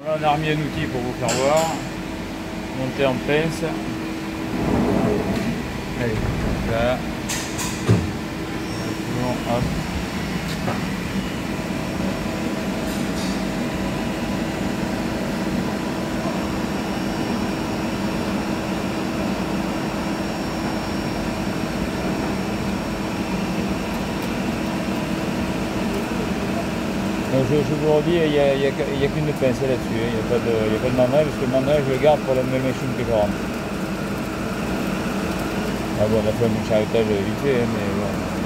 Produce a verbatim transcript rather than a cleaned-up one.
Voilà, on a remis un outil pour vous faire voir. Monter en pince. Allez, là. Bon, hop. Je, je vous le redis, il n'y a, a, a qu'une pince là-dessus, il n'y a, a pas de mandrin, parce que le mandrin je le garde pour la même machine que quarante. Ah bon, on a fait un charrettage vite fait, mais bon.